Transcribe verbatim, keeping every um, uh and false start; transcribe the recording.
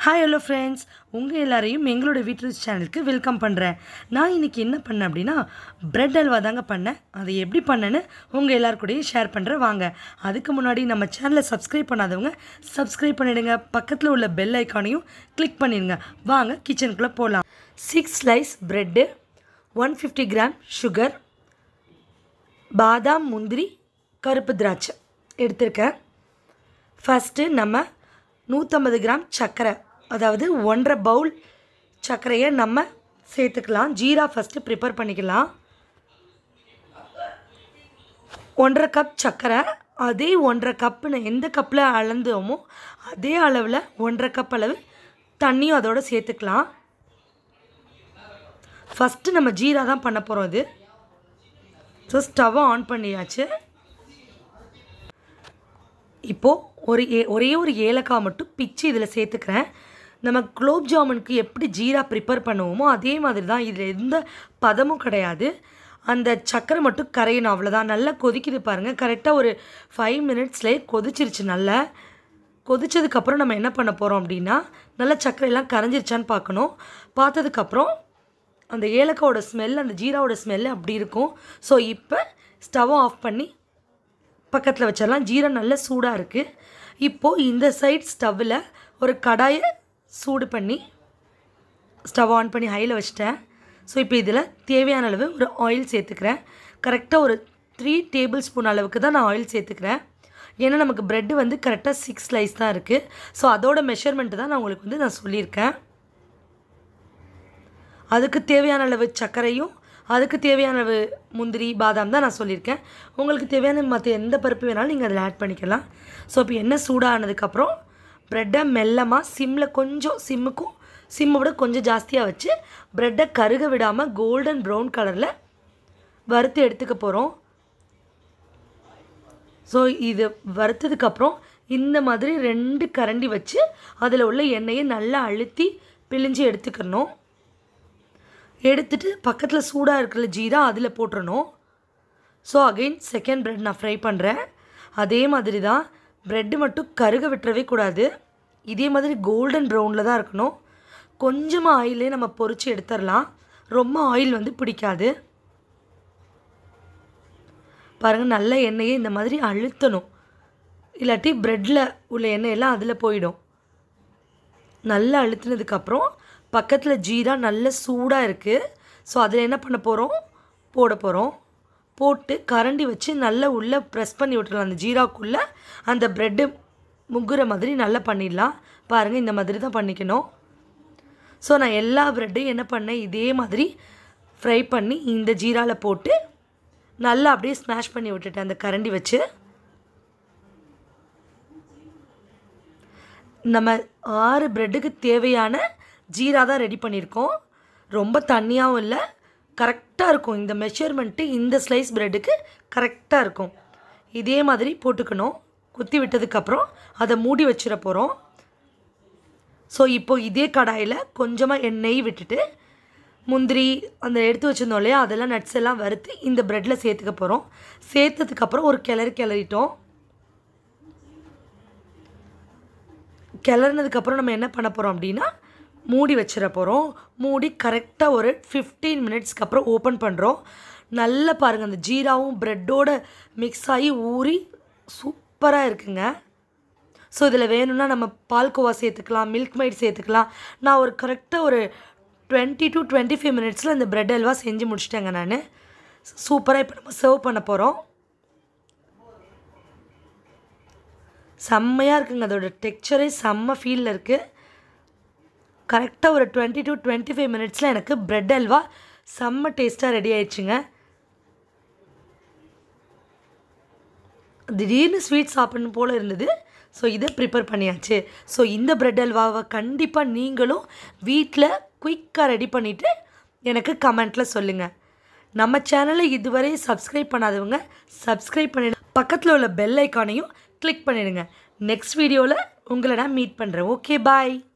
Hi hello friends, உங்க எல்லாரையும் எங்களோட வீட்டு சேனலுக்கு வெல்கம் பண்றேன். நான் இன்னைக்கு என்ன பண்ணேன் அப்படினா பிரெட் அல்வா தாங்க பண்ணேன். அதை எப்படி பண்ணேன்னு உங்க எல்லார் கூடயும் ஷேர் பண்றேன் வாங்க. அதுக்கு முன்னாடி நம்ம சேனலை சப்ஸ்கிரைப் பண்ணாதவங்க சப்ஸ்கிரைப் பண்ணிடுங்க. பக்கத்துல உள்ள பெல் ஐகானையும் கிளிக் பண்ணிடுங்க. வாங்க கிச்சனுக்குள்ள போலாம். six slice bread, one hundred fifty gram sugar, பாதாம் முந்திரி கருப்பு திராட்சை எடுத்துர்க்கேன். ஃபர்ஸ்ட் நம்ம நூற்றி ஐம்பது கிராம் சர்க்கரை அதாவது ஒன்றரை பவுல் சர்க்கரையை நம்ம சேர்த்துக்கலாம். ஜீரா ஃபஸ்ட்டு ப்ரிப்பேர் பண்ணிக்கலாம். ஒன்றரை கப் சர்க்கரை, அதே ஒன்றரை கப்பு எந்த கப்பில் அளந்தோமோ அதே அளவில் ஒன்றரை கப் அளவு தண்ணியும் அதோடு சேர்த்துக்கலாம். ஃபஸ்ட்டு நம்ம ஜீரா தான் பண்ண போகிறோம். இது ஸோ ஸ்டவ்வை ஆன் பண்ணியாச்சு. இப்போது ஒரு ஏ ஒரே ஒரு ஏலக்காய் மட்டும் பிச்சு இதில் சேர்த்துக்கிறேன். நம்ம குலோப் ஜாமுனுக்கு எப்படி ஜீரா ப்ரிப்பேர் பண்ணுவோமோ அதே மாதிரி தான். இதில் எந்த பதமும் கிடையாது. அந்த சர்க்கரை மட்டும் கரையணும், அவ்வளோதான். நல்லா கொதிக்குது பாருங்கள். கரெக்டாக ஒரு ஃபைவ் மினிட்ஸ்லேயே கொதிச்சிருச்சு. நல்லா கொதிச்சதுக்கப்புறம் நம்ம என்ன பண்ண போகிறோம் அப்படின்னா, நல்லா சர்க்கரையெல்லாம் கரைஞ்சிருச்சான்னு பார்க்கணும். பார்த்ததுக்கப்புறம் அந்த ஏலக்காவோட ஸ்மெல், அந்த ஜீராவோட ஸ்மெல் அப்படி இருக்கும். ஸோ இப்போ ஸ்டவ்வை ஆஃப் பண்ணி பக்கத்தில் வச்சிடலாம். ஜீரா நல்ல சூடாக இருக்குது. இப்போது இந்த சைட் ஸ்டவ்வில் ஒரு கடாயை சூடு பண்ணி ஸ்டவ் ஆன் பண்ணி ஹையில் வச்சிட்டேன். ஸோ இப்போ இதில் தேவையான அளவு ஒரு ஆயில் சேர்த்துக்கிறேன். கரெக்டாக ஒரு த்ரீ டேபிள் ஸ்பூன் அளவுக்கு தான் நான் ஆயில் சேர்த்துக்கிறேன். ஏன்னா நமக்கு ப்ரெட்டு வந்து கரெக்டாக சிக்ஸ் ஸ்லைஸ் தான் இருக்குது. ஸோ அதோட மெஷர்மெண்ட்டு தான் நான் உங்களுக்கு வந்து நான் சொல்லியிருக்கேன். அதுக்கு தேவையான அளவு சர்க்கரையும் அதுக்கு தேவையான அளவு முந்திரி பாதாம் தான் நான் சொல்லியிருக்கேன். உங்களுக்கு தேவையான மற்ற எந்த பருப்பு வேணாலும் நீங்கள் அதில் ஆட் பண்ணிக்கலாம். ஸோ இப்போ எண்ணெய் சூடானதுக்கப்புறம் ப்ரெட்டை மெல்லமாக சிம்மில் கொஞ்சம் சிம்முக்கும் சிம்மை விட கொஞ்சம் ஜாஸ்தியாக வச்சு ப்ரெட்டை கருக விடாமல் கோல்டன் ப்ரௌன் கலரில் வறுத்து எடுத்துக்க போகிறோம். ஸோ இது வறுத்ததுக்கப்புறம் இந்த மாதிரி ரெண்டு கரண்டி வச்சு அதில் உள்ள எண்ணெயை நல்லா அழுத்தி பிழிஞ்சு எடுத்துக்கணும். எடுத்துட்டு பக்கத்தில் சூடாக இருக்கிற ஜீரா அதில் போட்டுறணும். ஸோ அகெயின் செகண்ட் ப்ரெட் நான் ஃப்ரை பண்ணுறேன். அதே மாதிரி தான், ப்ரெட்டு மட்டும் கருக விட்டுறவே கூடாது. இதே மாதிரி கோல்டன் ப்ரௌனில் தான் இருக்கணும். கொஞ்சமாக ஆயிலே நம்ம பொரித்து எடுத்துடலாம். ரொம்ப ஆயில் வந்து பிடிக்காது. பாருங்கள், நல்ல எண்ணெயை இந்த மாதிரி அழுத்தணும், இல்லாட்டி ப்ரெட்டில் உள்ள எண்ணெயெல்லாம் அதில் போயிடும். நல்லா அழுத்தினதுக்கப்புறம் பக்கத்தில் ஜீரா நல்ல சூடாக இருக்குது. ஸோ அதில் என்ன பண்ண போகிறோம், போட போகிறோம். போட்டு கரண்டி வச்சு நல்லா உள்ளே ப்ரெஸ் பண்ணி விட்டுடலாம். அந்த ஜீராக்குள்ளே அந்த ப்ரெட்டு முங்குற மாதிரி நல்லா பண்ணிடலாம். பாருங்கள், இந்த மாதிரி தான் பண்ணிக்கணும். ஸோ நான் எல்லா ப்ரெட்டையும் என்ன பண்ணேன், இதே மாதிரி ஃப்ரை பண்ணி இந்த ஜீராவில் போட்டு நல்லா அப்படியே ஸ்மாஷ் பண்ணி விட்டுட்டேன் அந்த கரண்டி வச்சு. நம்ம ஆறு ப்ரெட்டுக்கு தேவையான ஜீரா தான் ரெடி பண்ணியிருக்கோம். ரொம்ப தண்ணியாகவும் இல்லை, கரெக்டாக இருக்கும். இந்த மெஷர்மெண்ட்டு இந்த ஸ்லைஸ் ப்ரெட்டுக்கு கரெக்டாக இருக்கும். இதே மாதிரி போட்டுக்கணும். குத்தி விட்டதுக்கப்புறம் அதை மூடி வச்சிட போகிறோம். ஸோ இப்போது இதே கடாயில் கொஞ்சமாக எண்ணெய் விட்டுட்டு முந்திரி அந்த எடுத்து வச்சுருந்தோம் இல்லையா, அதெல்லாம் நட்ஸ் எல்லாம் வறுத்து இந்த ப்ரெட்டில் சேர்த்துக்க போகிறோம். சேர்த்ததுக்கப்புறம் ஒரு கிளறி கிளறிட்டோம். கிளறினதுக்கப்புறம் நம்ம என்ன பண்ண போகிறோம் அப்படின்னா, மூடி வச்சிட போகிறோம். மூடி கரெக்டாக ஒரு ஃபிஃப்டீன் மினிட்ஸ்க்கு அப்புறம் ஓப்பன் பண்ணுறோம். நல்லா பாருங்கள், அந்த ஜீராவும் ப்ரெட்டோட மிக்ஸ் ஆகி ஊறி சூப்பராக இருக்குங்க. ஸோ இதில் வேணும்னா நம்ம பால்கோவா சேர்த்துக்கலாம், மில்க் மைட் சேர்த்துக்கலாம். நான் ஒரு கரெக்டாக ஒரு டுவெண்ட்டி டு டுவெண்ட்டி ஃபைவ் மினிட்ஸில் இந்த ப்ரெட் அல்வா செஞ்சு முடிச்சிட்டேங்க நான். சூப்பராக இப்போ நம்ம சர்வ் பண்ண போகிறோம். செம்மையாக இருக்குங்க, அதோட டெக்ஸ்சரே செம்ம ஃபீலில் இருக்குது. கரெக்டாக ஒரு டுவெண்ட்டி டு டுவெண்ட்டி ஃபைவ் மினிட்ஸில் எனக்கு ப்ரெட் அல்வா செம்ம டேஸ்ட்டாக ரெடி ஆயிடுச்சுங்க. திடீர்னு ஸ்வீட் சாப்பிடணும் போல் இருந்தது. ஸோ இதை ப்ரிப்பேர் பண்ணியாச்சு. ஸோ இந்த ப்ரெட் அல்வாவை கண்டிப்பாக நீங்களும் வீட்டில் குயிக்காக ரெடி பண்ணிவிட்டு எனக்கு கமெண்ட்டில் சொல்லுங்கள். நம்ம சேனலை இதுவரை சப்ஸ்கிரைப் பண்ணாதவங்க சப்ஸ்கிரைப் பண்ணிடு, பக்கத்தில் உள்ள பெல் ஐக்கானையும் கிளிக் பண்ணிடுங்க. நெக்ஸ்ட் வீடியோவில் உங்களை நான் மீட் பண்ணுறேன். ஓகே, பாய்.